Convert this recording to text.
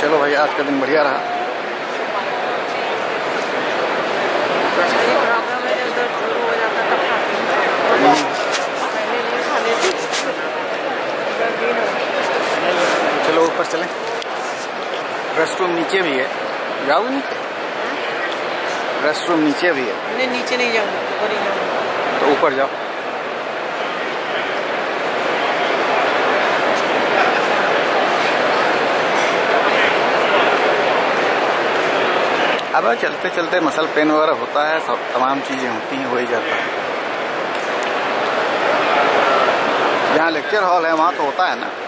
चलो भाई, आज का दिन बढ़िया रहा। चलो ऊपर चलें। रेस्ट रूम नीचे भी है, जाओगे नीचे? रेस्ट रूम नीचे भी है। नहीं, नीचे नहीं जाऊँगा, ऊपर ही जाऊँगा। तो ऊपर जाओ। अब चलते चलते मसल पेन वगैरह होता है, सब तमाम चीज़ें होती हैं, हो ही जाता है। जहाँ लेक्चर हॉल है वहाँ तो होता है ना।